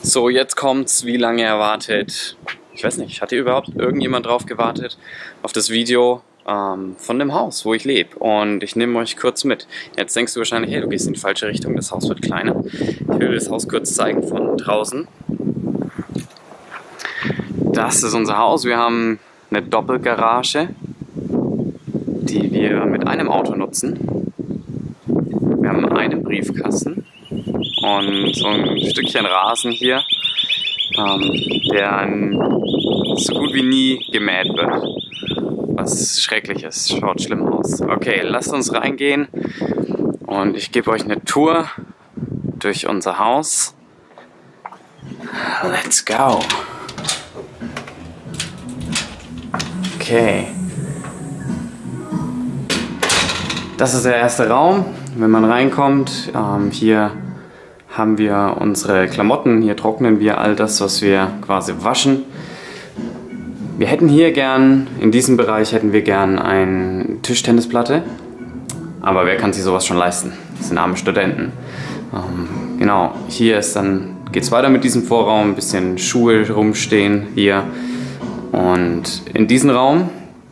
So, jetzt kommt's, wie lange erwartet. Ich weiß nicht, hat hier überhaupt irgendjemand drauf gewartet? Auf das Video von dem Haus, wo ich lebe. Und ich nehme euch kurz mit. Jetzt denkst du wahrscheinlich, hey, du gehst in die falsche Richtung, das Haus wird kleiner. Ich will dir das Haus kurz zeigen von draußen. Das ist unser Haus. Wir haben eine Doppelgarage, die wir mit einem Auto nutzen. Wir haben einen Briefkasten und so ein Stückchen Rasen hier, der so gut wie nie gemäht wird. Was schrecklich ist, schaut schlimm aus. Okay, lasst uns reingehen und ich gebe euch eine Tour durch unser Haus. Let's go! Okay. Das ist der erste Raum. Wenn man reinkommt, hier haben wir unsere Klamotten. Hier trocknen wir all das, was wir quasi waschen. Wir hätten hier gern, in diesem Bereich hätten wir gern eine Tischtennisplatte. Aber wer kann sich sowas schon leisten? Das sind arme Studenten. Genau, hier ist dann, geht's weiter mit diesem Vorraum. Ein bisschen Schuhe rumstehen hier. Und in diesen Raum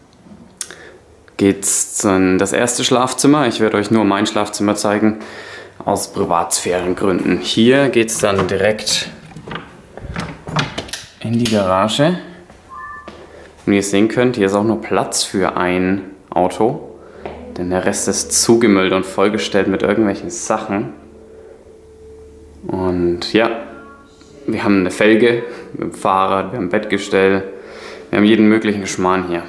geht's in das erste Schlafzimmer. Ich werde euch nur mein Schlafzimmer zeigen, aus Privatsphärengründen. Hier geht es dann direkt in die Garage. Und wie ihr sehen könnt, hier ist auch nur Platz für ein Auto, denn der Rest ist zugemüllt und vollgestellt mit irgendwelchen Sachen. Und ja, wir haben eine Felge mit dem Fahrrad, wir haben ein Bettgestell, wir haben jeden möglichen Schmarrn hier.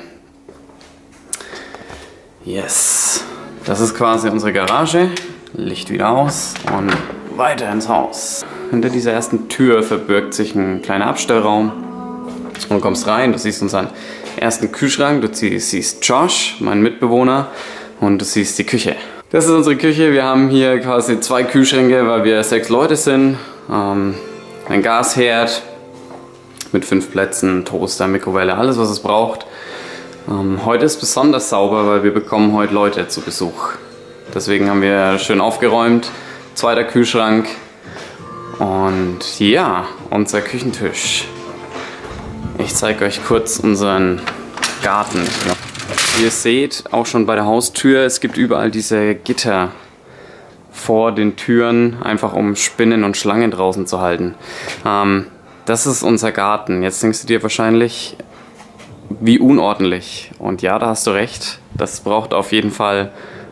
Yes, das ist quasi unsere Garage. Licht wieder aus und weiter ins Haus. Hinter dieser ersten Tür verbirgt sich ein kleiner Abstellraum. Und du kommst rein, du siehst unseren ersten Kühlschrank, du siehst Josh, meinen Mitbewohner, und du siehst die Küche. Das ist unsere Küche. Wir haben hier quasi 2 Kühlschränke, weil wir 6 Leute sind. Ein Gasherd mit 5 Plätzen, Toaster, Mikrowelle, alles was es braucht. Heute ist besonders sauber, weil wir bekommen heute Leute zu Besuch. Deswegen haben wir schön aufgeräumt. 2. Kühlschrank. Und ja, unser Küchentisch. Ich zeige euch kurz unseren Garten. Wie ihr seht, auch schon bei der Haustür, es gibt überall diese Gitter vor den Türen, einfach um Spinnen und Schlangen draußen zu halten. Das ist unser Garten. Jetzt denkst du dir wahrscheinlich, wie unordentlich. Und ja, da hast du recht. Das braucht auf jeden Fall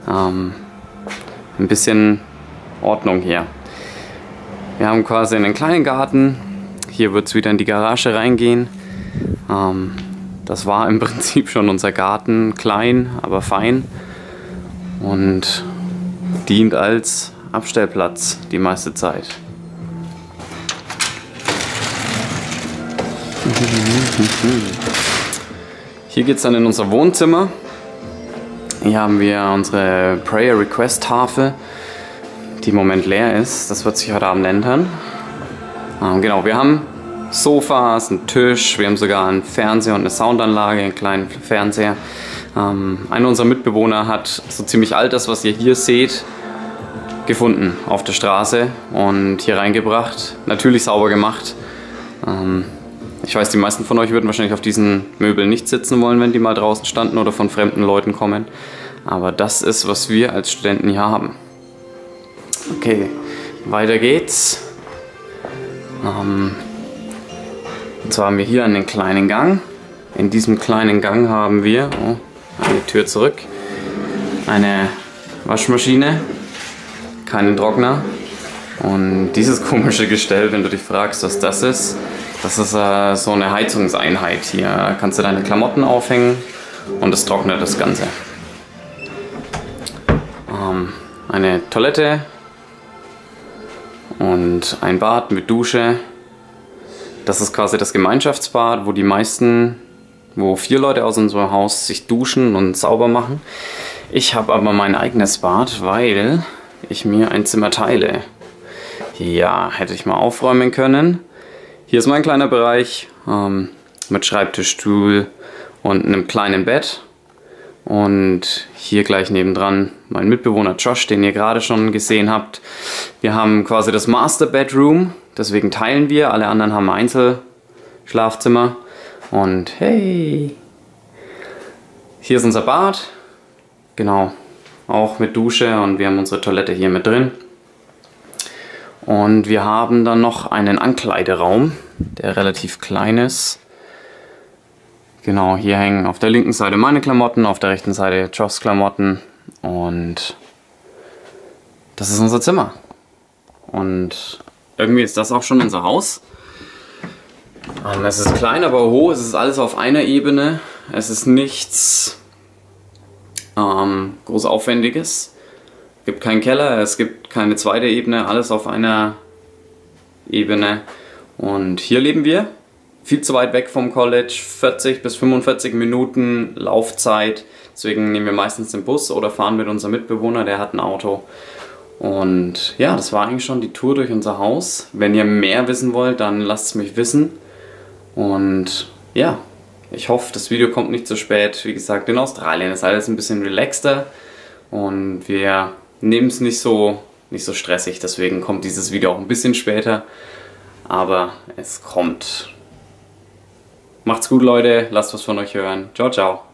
ein bisschen Ordnung hier. Wir haben quasi einen kleinen Garten. Hier wird es wieder in die Garage reingehen. Das war im Prinzip schon unser Garten. Klein, aber fein. Und dient als Abstellplatz die meiste Zeit. Hier geht es dann in unser Wohnzimmer. Hier haben wir unsere Prayer Request Tafel, die im Moment leer ist. Das wird sich heute Abend ändern. Genau, wir haben Sofas, einen Tisch, wir haben sogar einen Fernseher und eine Soundanlage, einen kleinen Fernseher. Einer unserer Mitbewohner hat so ziemlich all das, was ihr hier seht, gefunden auf der Straße und hier reingebracht. Natürlich sauber gemacht. Ich weiß, die meisten von euch würden wahrscheinlich auf diesen Möbeln nicht sitzen wollen, wenn die mal draußen standen oder von fremden Leuten kommen. Aber das ist, was wir als Studenten hier haben. Okay, weiter geht's. Und zwar haben wir hier einen kleinen Gang. In diesem kleinen Gang haben wir, eine Tür zurück, eine Waschmaschine, keinen Trockner. Und dieses komische Gestell, wenn du dich fragst, was das ist so eine Heizungseinheit. Hier kannst du deine Klamotten aufhängen und es trocknet das Ganze. Eine Toilette und ein Bad mit Dusche. Das ist quasi das Gemeinschaftsbad, wo 4 Leute aus unserem Haus sich duschen und sauber machen. Ich habe aber mein eigenes Bad, weil ich mir ein Zimmer teile. Ja, hätte ich mal aufräumen können. Hier ist mein kleiner Bereich mit Schreibtischstuhl und einem kleinen Bett. Und hier gleich nebendran mein Mitbewohner Josh, den ihr gerade schon gesehen habt. Wir haben quasi das Master Bedroom. Deswegen teilen wir. Alle anderen haben ein Einzelschlafzimmer. Und hey, hier ist unser Bad. Genau, auch mit Dusche und wir haben unsere Toilette hier mit drin. Und wir haben dann noch einen Ankleideraum, der relativ klein ist. Genau, hier hängen auf der linken Seite meine Klamotten, auf der rechten Seite Joss Klamotten. Und das ist unser Zimmer. Und irgendwie ist das auch schon unser Haus. Es ist klein, aber hoch. Es ist alles auf einer Ebene. Es ist nichts groß Aufwendiges. Es gibt keinen Keller, es gibt keine zweite Ebene. Alles auf einer Ebene. Und hier leben wir. Viel zu weit weg vom College. 40 bis 45 Minuten Laufzeit. Deswegen nehmen wir meistens den Bus oder fahren mit unserem Mitbewohner. Der hat ein Auto. Und ja, das war eigentlich schon die Tour durch unser Haus. Wenn ihr mehr wissen wollt, dann lasst es mich wissen. Und ja, ich hoffe, das Video kommt nicht zu spät. Wie gesagt, in Australien ist alles ein bisschen relaxter und wir nehmen es nicht so stressig. Deswegen kommt dieses Video auch ein bisschen später. Aber es kommt. Macht's gut, Leute. Lasst was von euch hören. Ciao, ciao.